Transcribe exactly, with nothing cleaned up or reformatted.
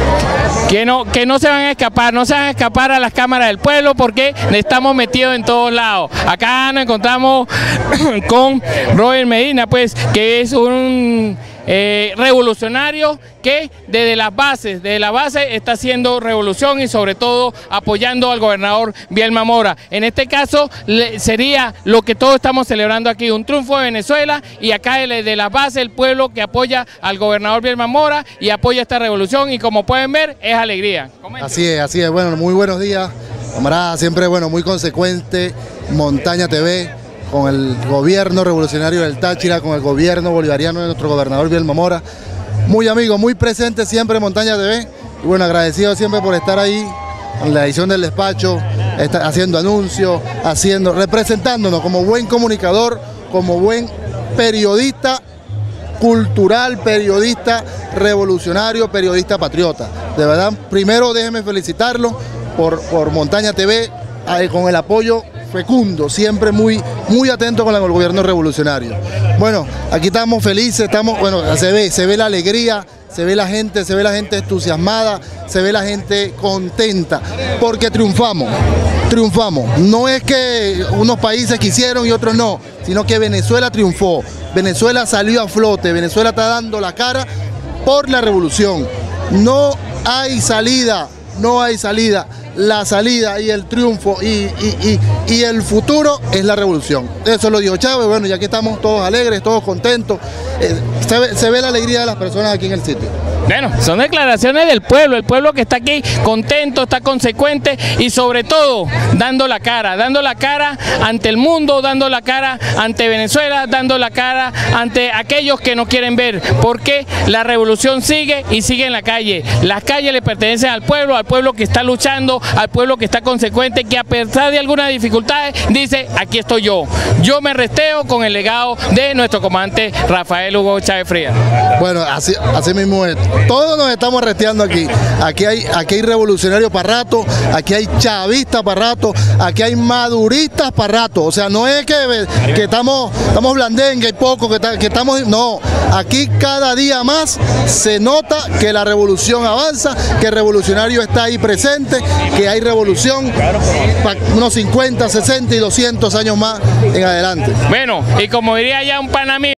Que no, que no se van a escapar, no se van a escapar a las cámaras del pueblo porque estamos metidos en todos lados. Acá nos encontramos con Robert Medina, pues, que es un eh, revolucionario que desde las bases, desde la base está haciendo revolución y sobre todo apoyando al gobernador Bielma Mora. En este caso le, sería lo que todos estamos celebrando aquí, un triunfo de Venezuela, y acá desde la base el pueblo que apoya al gobernador Bielma Mora y apoya esta revolución, y como pueden ver es alegría. Comenten. Así es, así es. Bueno, muy buenos días, camarada, siempre bueno, muy consecuente, Montaña T V, con el gobierno revolucionario del Táchira, con el gobierno bolivariano de nuestro gobernador Bielma Mora. Muy amigo, muy presente siempre Montaña T V, y bueno, agradecido siempre por estar ahí en la edición del despacho, está haciendo anuncios, haciendo, representándonos como buen comunicador, como buen periodista cultural, periodista revolucionario, periodista patriota. De verdad, primero déjeme felicitarlo por, por Montaña T V, eh, con el apoyo fecundo, siempre muy, muy atento con el gobierno revolucionario. Bueno, aquí estamos felices, estamos, bueno, se ve, se ve la alegría, se ve la gente, se ve la gente entusiasmada, se ve la gente contenta, porque triunfamos, triunfamos. No es que unos países quisieron y otros no, sino que Venezuela triunfó, Venezuela salió a flote, Venezuela está dando la cara por la revolución. No hay salida, no hay salida. La salida y el triunfo y, y, y, y el futuro es la revolución. Eso lo dijo Chávez. Bueno, ya que estamos todos alegres, todos contentos, eh, se, ve, se ve la alegría de las personas aquí en el sitio. Bueno, son declaraciones del pueblo, el pueblo que está aquí contento, está consecuente y sobre todo dando la cara, dando la cara ante el mundo, dando la cara ante Venezuela, dando la cara ante aquellos que no quieren ver, porque la revolución sigue y sigue en la calle. Las calles le pertenecen al pueblo, al pueblo que está luchando, al pueblo que está consecuente, que a pesar de algunas dificultades dice, aquí estoy yo, yo me resteo con el legado de nuestro comandante Rafael Hugo Chávez Frías. Bueno, así, así mismo es. Todos nos estamos resteando aquí. Aquí hay, aquí hay revolucionarios para rato, aquí hay chavistas para rato, aquí hay maduristas para rato. O sea, no es que, que estamos, estamos blandengue, hay poco, que, que estamos... No, aquí cada día más se nota que la revolución avanza, que el revolucionario está ahí presente, que hay revolución para unos cincuenta, sesenta y doscientos años más en adelante. Bueno, y como diría ya un pana mío,